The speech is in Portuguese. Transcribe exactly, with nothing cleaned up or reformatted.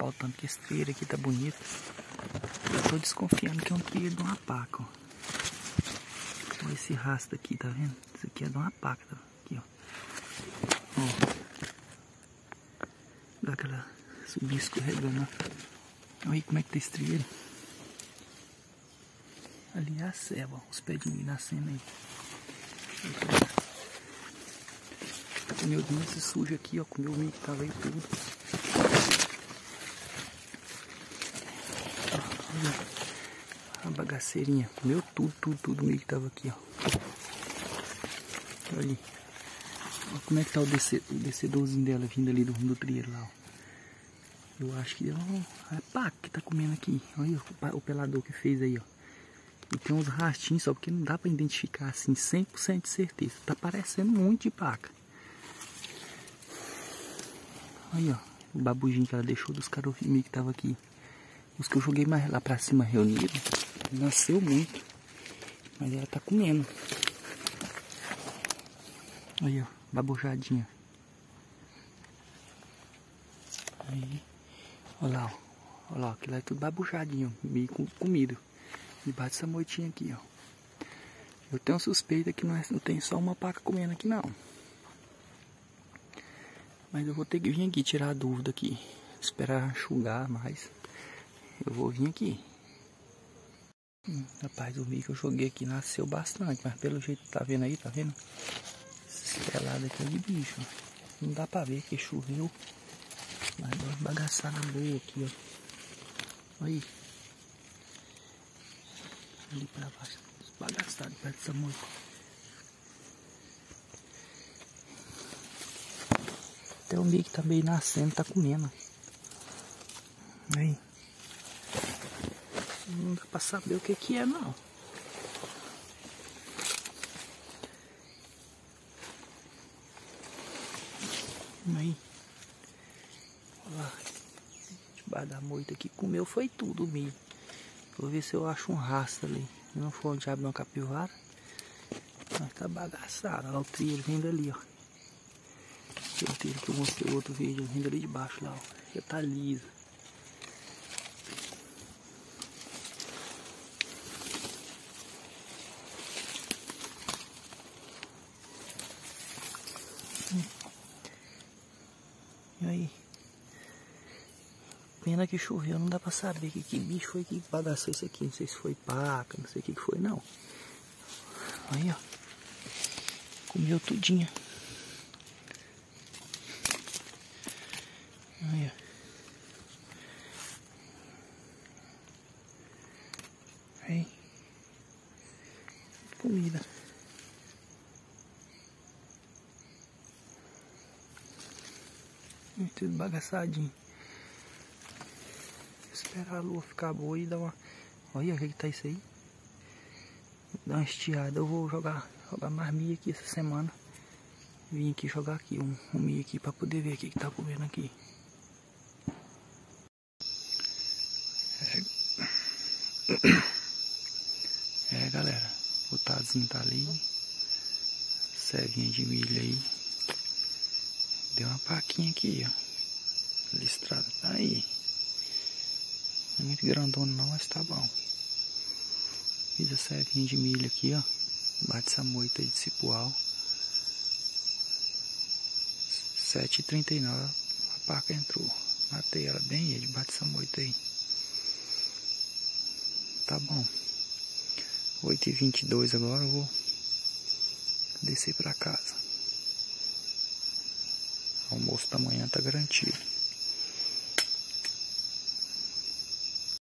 rapaz, o tanto que esse trieiro aqui tá bonito. Eu tô desconfiando que é um trieiro de uma paca, ó. Olha esse rastro aqui, tá vendo? Isso aqui é de uma paca, tá? Aqui, ó. Ó. Dá aquela subir escorregando, ó. Olha aí como é que tá esse trieiro. Ali é a ceva, ó. Os pés de milho nascendo aí. O meu milho se suja aqui, ó. Com o meu milho que tava aí tudo. Olha a bagaceirinha. Comeu tudo, tudo, tudo o milho que tava aqui, ó. Olha ali. Olha como é que tá o, descer, o descedorzinho dela vindo ali do rumo do trieiro lá, ó. Eu acho que é uma paca que tá comendo aqui. Olha o, o pelador que fez aí, ó. E tem uns rastinhos só porque não dá pra identificar assim cem por cento de certeza. Tá parecendo muito de paca. Aí, ó. O babujinho que ela deixou dos carofinhos que tava aqui. Os que eu joguei mais lá pra cima reunido. Nasceu muito. Mas ela tá comendo. Aí, ó. Babujadinha. Aí. Olha lá, ó. Olha lá, aquilo lá é tudo babujadinho. Meio com comido. Debaixo dessa moitinha aqui, ó. Eu tenho suspeita que não, é, não tem só uma paca comendo aqui, não. Mas eu vou ter que vir aqui tirar a dúvida aqui. Esperar enxugar mais. Eu vou vir aqui. Hum, rapaz, o milho que eu joguei aqui nasceu bastante. Mas pelo jeito que tá vendo aí, tá vendo? Esse pelado aqui é de bicho. Não dá pra ver que choveu. Mas deu uma bagaçada boa aqui, ó. Olha aí. Ali pra baixo. Bagaçado perto dessa moita. Até o milho que tá meio nascendo, tá comendo. Aí. Não dá pra saber o que que é, não. Aí. Olha lá. Debaixo da moita aqui. Comeu foi tudo o milho. Vou ver se eu acho um rastro ali. Se não for um diabo de uma capivara. Mas tá bagaçado. Olha lá o trilho vindo ali, ó. Aquele trilho que eu mostrei no outro vídeo. Vindo ali de baixo lá, ó. Já tá liso. E aí? Pena que choveu, não dá pra saber que, que bicho foi que bagaçou isso aqui. Não sei se foi paca, não sei o que, que foi, não. Aí, ó. Comeu tudinho. Aí, ó. Aí. Comida. Tudo bagaçadinho. Esperar a lua ficar boa e dar uma... Olha o que que tá isso aí. Dar uma estiada. Eu vou jogar, jogar mais milho aqui essa semana. Vim aqui jogar aqui um, um milho aqui pra poder ver o que que tá comendo aqui. É, é galera. O tazinho tá ali. Cevinha de milho aí. Deu uma paquinha aqui, ó. Listrada tá aí. Não é muito grandona não, mas tá bom. Fiz a cevinha de milho aqui, ó. Bate essa moita aí de cipual. sete e trinta e nove a paca entrou. Matei ela bem aí, debaixo dessa moita aí. Tá bom. oito e vinte e dois agora eu vou descer pra casa. O almoço da manhã tá garantido.